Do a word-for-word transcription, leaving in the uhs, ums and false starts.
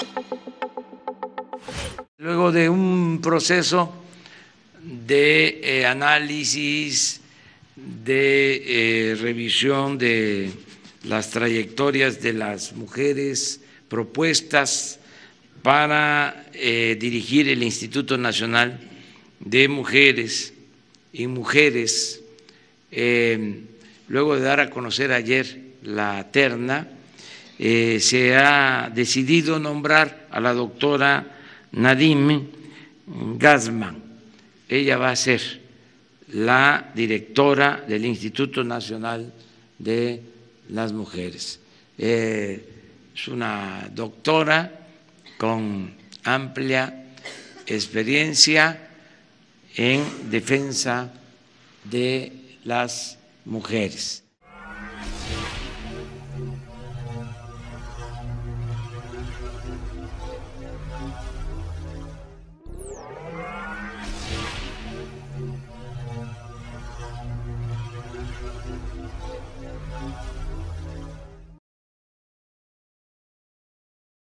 Luego de un proceso de eh, análisis, de eh, revisión de las trayectorias de las mujeres propuestas para eh, dirigir el Instituto Nacional de Mujeres y Mujeres, eh, luego de dar a conocer ayer la terna, eh, se ha decidido nombrar a la doctora Nadine Gassmann. Ella va a ser la directora del Instituto Nacional de las Mujeres. Eh, es una doctora con amplia experiencia en defensa de las mujeres.